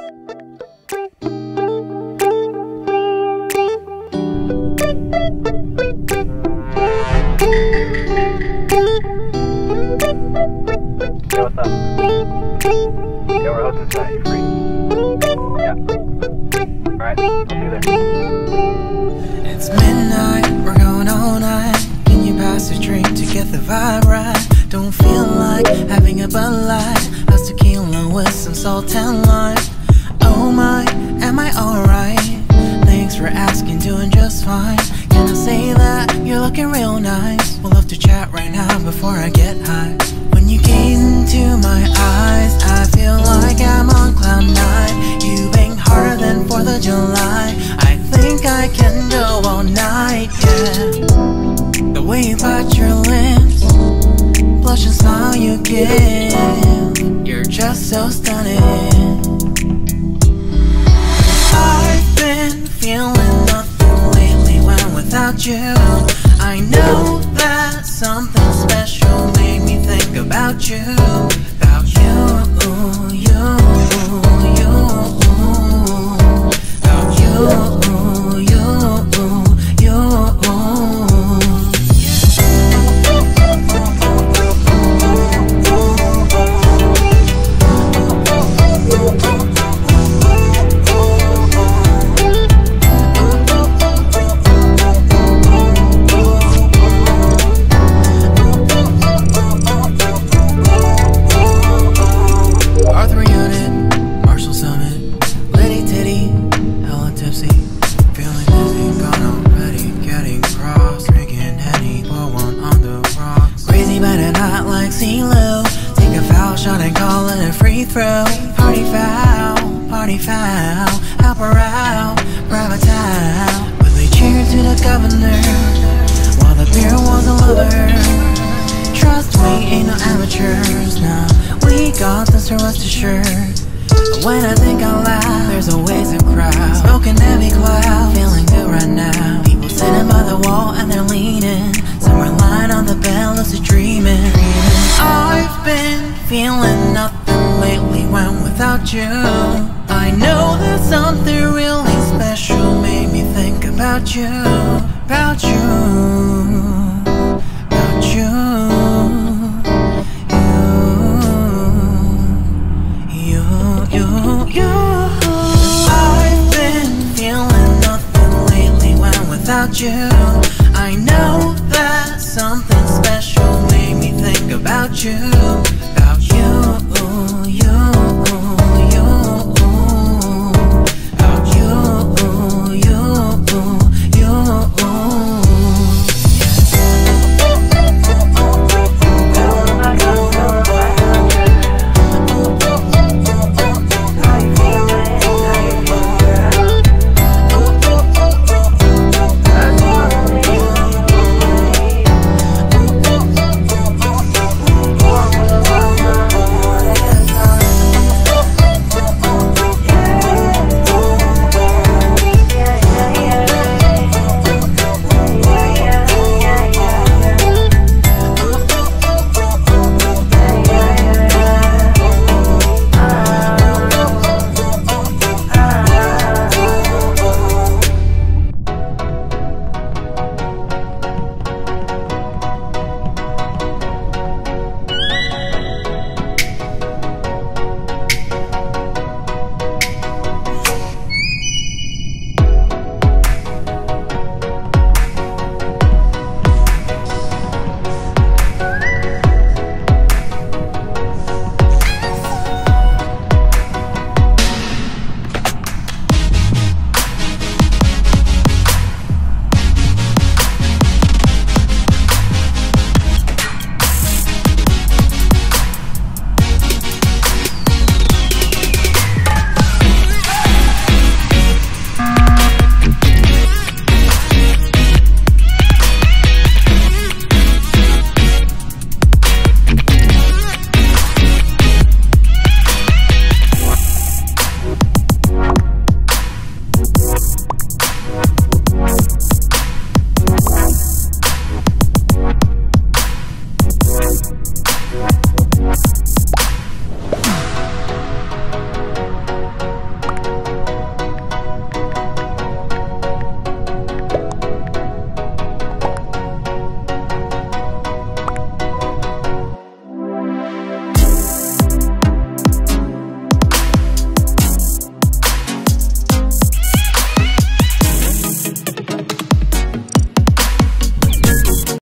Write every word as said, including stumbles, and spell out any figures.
Yo, what's up? Yo, we're hosting tonight. You free? Yeah. Alright, I'll see you there. It's midnight, we're going all night. Can you pass a drink to get the vibe right? Don't feel like having a Bud Light. How's tequila with some salt and lime? Oh my, am I alright? Thanks for asking, doing just fine. Can I say that you're looking real nice? We'll love to chat right now before I get high. When you gaze into my eyes, I feel like I'm on cloud nine. You bang harder than fourth of July. I think I can go all night, yeah. The way you bite your lips, blush and smile you give, you're just so stunning. I've been feeling nothing lately when without you. I know that something special made me think about you. About you, you, you. About you, you, you. Take a foul shot and call it a free throw. Party foul, party foul. Help her out, grab a towel. But we cheered to the governor while the beer was a lover. Trust we ain't no amateurs, nah. We got this, so rest assured. But when I think out loud, there's always a crowd. Smoking heavy cloud, feeling good right now. People sitting by the wall and they're leaning. Some are lying on the bed, lucid dreaming. I've been feeling nothing lately when without you. I know that something really special made me think about you. About you, about you, you, you, you, you. I've been feeling nothing lately when without you. I know that something special made me think about you.